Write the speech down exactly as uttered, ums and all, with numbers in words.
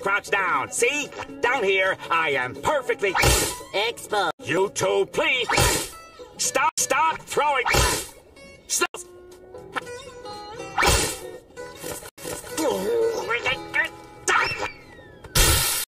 crouch down. See? Down here, I am perfectly exposed. You two, please. Stop, stop throwing. Stop.